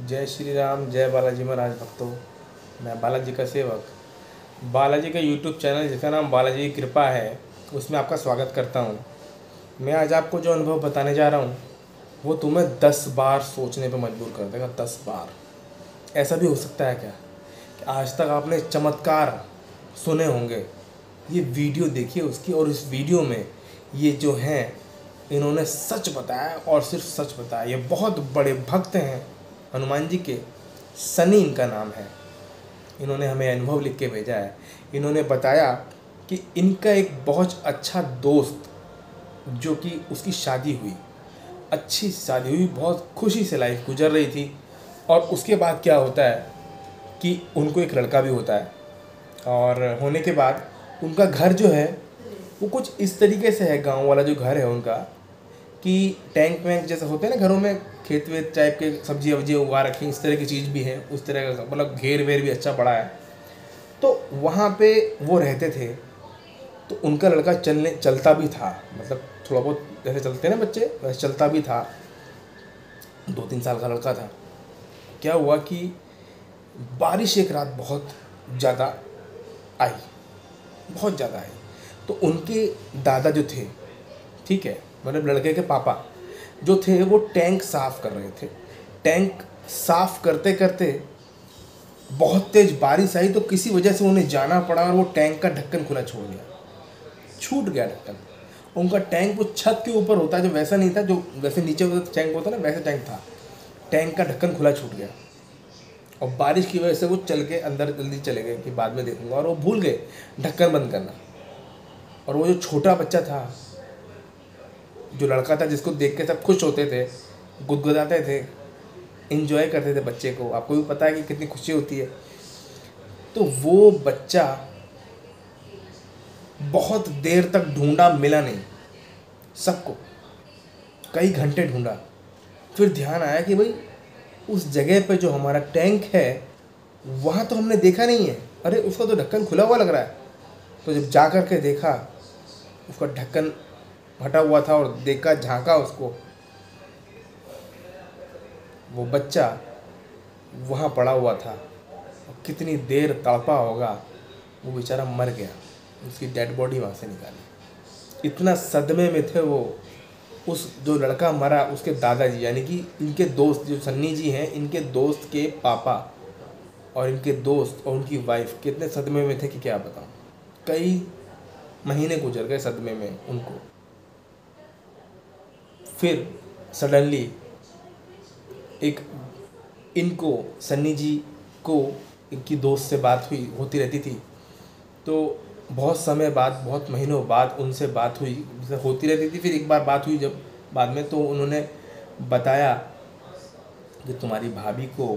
जय श्री राम, जय बालाजी महाराज भक्तों। मैं बालाजी का सेवक, बालाजी का यूट्यूब चैनल जिसका नाम बालाजी की कृपा है, उसमें आपका स्वागत करता हूँ। मैं आज आपको जो अनुभव बताने जा रहा हूँ वो तुम्हें 10 बार सोचने पर मजबूर कर देगा। 10 बार। ऐसा भी हो सकता है क्या कि आज तक आपने चमत्कार सुने होंगे, ये वीडियो देखिए उसकी, और इस वीडियो में ये जो हैं इन्होंने सच बताया और सिर्फ सच बताया। ये बहुत बड़े भक्त हैं हनुमान जी के, सनी इनका नाम है। इन्होंने हमें अनुभव लिख के भेजा है। इन्होंने बताया कि इनका एक बहुत अच्छा दोस्त, जो कि उसकी शादी हुई, अच्छी शादी हुई, बहुत खुशी से लाइफ गुजर रही थी, और उसके बाद क्या होता है कि उनको एक लड़का भी होता है, और होने के बाद उनका घर जो है वो कुछ इस तरीके से है, गांव वाला जो घर है उनका, कि टैंक वैंक जैसे होते हैं ना घरों में, खेत वेत टाइप के, सब्जी वब्जी उगा रखी, इस तरह की चीज़ भी है, उस तरह का मतलब घेर वेर भी अच्छा बड़ा है। तो वहाँ पे वो रहते थे। तो उनका लड़का चलता भी था, मतलब थोड़ा बहुत जैसे चलते हैं ना बच्चे, वैसे चलता भी था। 2-3 साल का लड़का था। क्या हुआ कि बारिश एक रात बहुत ज़्यादा आई, बहुत ज़्यादा आई। तो उनके दादा जो थे, ठीक है, मतलब लड़के के पापा जो थे, वो टैंक साफ़ कर रहे थे। टैंक साफ़ करते करते बहुत तेज़ बारिश आई, तो किसी वजह से उन्हें जाना पड़ा और वो टैंक का ढक्कन खुला छोड़ दिया, छूट गया ढक्कन। उनका टैंक वो छत के ऊपर होता है, जो वैसा नहीं था, जो वैसे नीचे टैंक होता ना, वैसा टैंक था। टैंक का ढक्कन खुला छूट गया, और बारिश की वजह से वो चल के अंदर जल्दी चले गए कि बाद में देखूंगा, और वो भूल गए ढक्कन बंद करना। और वो जो छोटा बच्चा था, जो लड़का था, जिसको देख के सब खुश होते थे, गुदगुदाते थे, इंजॉय करते थे बच्चे को, आपको भी पता है कि कितनी खुशी होती है। तो वो बच्चा बहुत देर तक ढूंढा, मिला नहीं सबको, कई घंटे ढूंढा। फिर ध्यान आया कि भाई उस जगह पे जो हमारा टैंक है वहाँ तो हमने देखा नहीं है, अरे उसका तो ढक्कन खुला हुआ लग रहा है। तो जब जा कर के देखा, उसका ढक्कन हटा हुआ था, और देखा, झांका उसको, वो बच्चा वहाँ पड़ा हुआ था। और कितनी देर तड़पा होगा, वो बेचारा मर गया। उसकी डेड बॉडी वहाँ से निकाली। इतना सदमे में थे वो। उस जो लड़का मरा, उसके दादाजी, यानी कि इनके दोस्त जो सन्नी जी हैं, इनके दोस्त के पापा और इनके दोस्त और उनकी वाइफ कितने सदमे में थे कि क्या बताऊँ। कई महीने गुजर गए सदमे में उनको। फिर सडनली एक, इनको सन्नी जी को इनकी दोस्त से बात हुई, होती रहती थी। तो बहुत समय बाद, बहुत महीनों बाद उनसे बात हुई, जैसे होती रहती थी। फिर एक बार बात हुई जब बाद में, तो उन्होंने बताया कि तुम्हारी भाभी को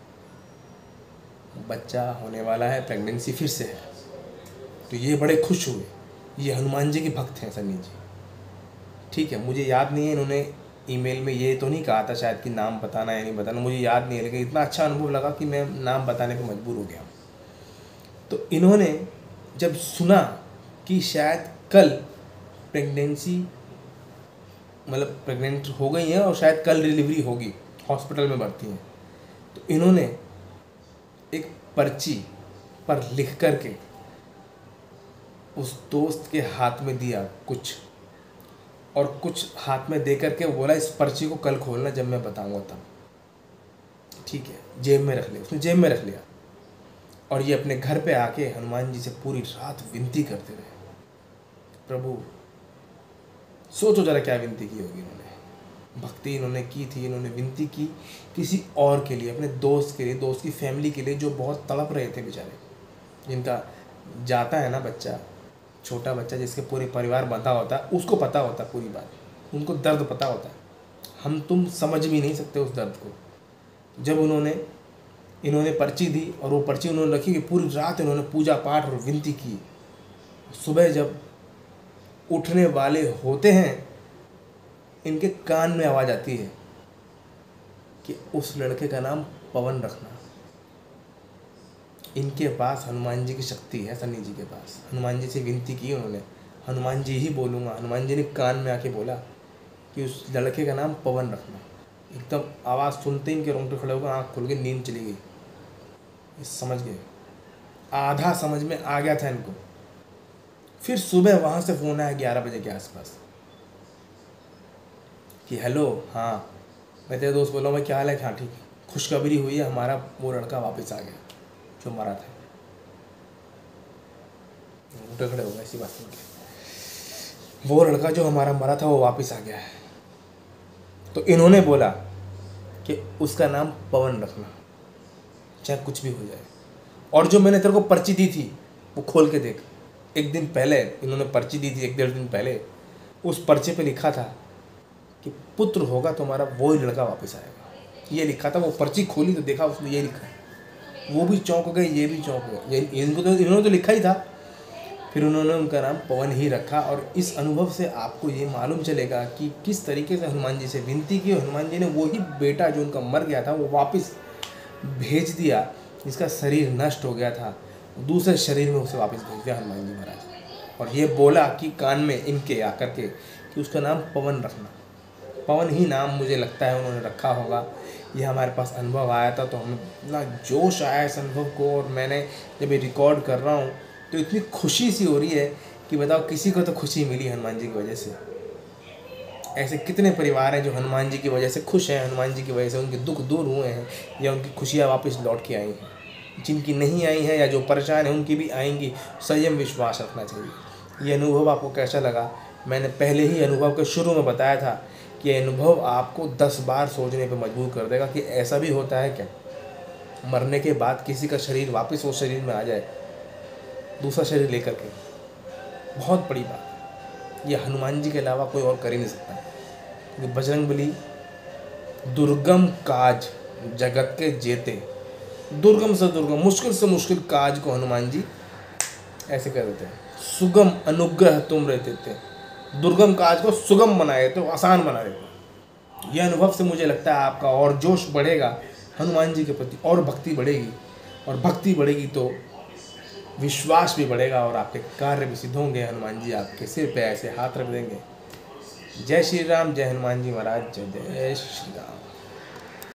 बच्चा होने वाला है, प्रेगनेंसी फिर से है। तो ये बड़े खुश हुए। ये हनुमान जी के भक्त हैं सन्नी जी, ठीक है। मुझे याद नहीं है, इन्होंने ईमेल में ये तो नहीं कहा था शायद कि नाम बताना या नहीं बताना, मुझे याद नहीं है, लेकिन इतना अच्छा अनुभव लगा कि मैं नाम बताने को मजबूर हो गया। तो इन्होंने जब सुना कि शायद कल प्रेगनेंसी, मतलब प्रेग्नेंट हो गई हैं और शायद कल डिलीवरी होगी, हॉस्पिटल में भर्ती हैं, तो इन्होंने एक पर्ची पर लिख कर के उस दोस्त के हाथ में दिया कुछ, और कुछ हाथ में दे करके बोला, इस पर्ची को कल खोलना जब मैं बताऊंगा तब, ठीक है। जेब में रख लिया, उसने जेब में रख लिया। और ये अपने घर पे आके हनुमान जी से पूरी रात विनती करते रहे। प्रभु, सोचो जरा क्या विनती की होगी इन्होंने, भक्ति इन्होंने की थी, इन्होंने विनती की किसी और के लिए, अपने दोस्त के लिए, दोस्त की फैमिली के लिए, जो बहुत तड़प रहे थे बेचारे, जिनका जाता है ना बच्चा, छोटा बच्चा जिसके पूरे परिवार बंधा होता है, उसको पता होता है पूरी बात, उनको दर्द पता होता है। हम तुम समझ भी नहीं सकते उस दर्द को। जब इन्होंने पर्ची दी, और वो पर्ची उन्होंने रखी कि पूरी रात इन्होंने पूजा पाठ और विनती की। सुबह जब उठने वाले होते हैं, इनके कान में आवाज़ आती है कि उस लड़के का नाम पवन रखना। इनके पास हनुमान जी की शक्ति है, सन्नी जी के पास। हनुमान जी से विनती की उन्होंने, हनुमान जी ही बोलूँगा। हनुमान जी ने कान में आके बोला कि उस लड़के का नाम पवन रखना। एकदम आवाज़ सुनते ही इनके रोंगटे खड़े हो गए, आँख खुल गई, नींद चली गई। ये समझ गए, आधा समझ में आ गया था इनको। फिर सुबह वहाँ से फ़ोन आया 11 बजे के आसपास कि हेलो, हाँ मैं तेरे दोस्त बोल रहा हूँ भाई, क्या हाल है? हाँ ठीक है, खुशखबरी हुई है, हमारा वो लड़का वापस आ गया जो मरा था। रोंगटे खड़े हो गए ऐसी बात सुन के। वो लड़का जो हमारा मरा था वो वापस आ गया है। तो इन्होंने बोला कि उसका नाम पवन रखना, चाहे कुछ भी हो जाए। और जो मैंने तेरे को पर्ची दी थी वो खोल के देख। एक दिन पहले इन्होंने पर्ची दी थी, 1-1.5 दिन पहले, उस पर्चे पे लिखा था कि पुत्र होगा तुम्हारा, वो ही लड़का वापस आएगा, ये लिखा था। वो पर्ची खोली तो देखा उसमें ये लिखा है। वो भी चौंक गए, ये भी चौंक गए। इन्होंने तो लिखा ही था। फिर उन्होंने उनका नाम पवन ही रखा। और इस अनुभव से आपको ये मालूम चलेगा कि किस तरीके से हनुमान जी से विनती की, हनुमान जी ने वही बेटा जो उनका मर गया था वो वापस भेज दिया, जिसका शरीर नष्ट हो गया था, दूसरे शरीर में उसे वापस भेज दिया हनुमान जी महाराज। और ये बोला कि कान में इनके आकर के कि उसका नाम पवन रखना। पवन ही नाम मुझे लगता है उन्होंने रखा होगा। ये हमारे पास अनुभव आया था तो हमें इतना जोश आया इस अनुभव को। और मैंने जब ये रिकॉर्ड कर रहा हूँ तो इतनी खुशी सी हो रही है कि बताओ, किसी को तो खुशी मिली हनुमान जी की वजह से। ऐसे कितने परिवार हैं जो हनुमान जी की वजह से खुश हैं, हनुमान जी की वजह से उनके दुख दूर हुए हैं या उनकी खुशियाँ वापस लौट के आई हैं। जिनकी नहीं आई हैं या जो परेशान हैं उनकी भी आएंगी। संयम विश्वास रखना चाहिए। ये अनुभव आपको कैसा लगा? मैंने पहले ही अनुभव के शुरू में बताया था कि ये अनुभव आपको 10 बार सोचने पर मजबूर कर देगा कि ऐसा भी होता है क्या, मरने के बाद किसी का शरीर वापस वो शरीर में आ जाए, दूसरा शरीर लेकर के। बहुत बड़ी बात, ये हनुमान जी के अलावा कोई और कर ही नहीं सकता। क्योंकि बजरंगबली दुर्गम काज जगत के जेते, दुर्गम से दुर्गम, मुश्किल से मुश्किल काज को हनुमान जी ऐसे कर देते हैं। सुगम अनुग्रह तुम रहते थे, दुर्गम काज को सुगम बनाए तो आसान बना देते। यह अनुभव से मुझे लगता है आपका और जोश बढ़ेगा हनुमान जी के प्रति, और भक्ति बढ़ेगी। और भक्ति बढ़ेगी तो विश्वास भी बढ़ेगा और आपके कार्य भी सिद्ध होंगे। हनुमान जी आपके सिर पे ऐसे हाथ रख देंगे। जय श्री राम, जय हनुमान जी महाराज, जय जय श्री राम।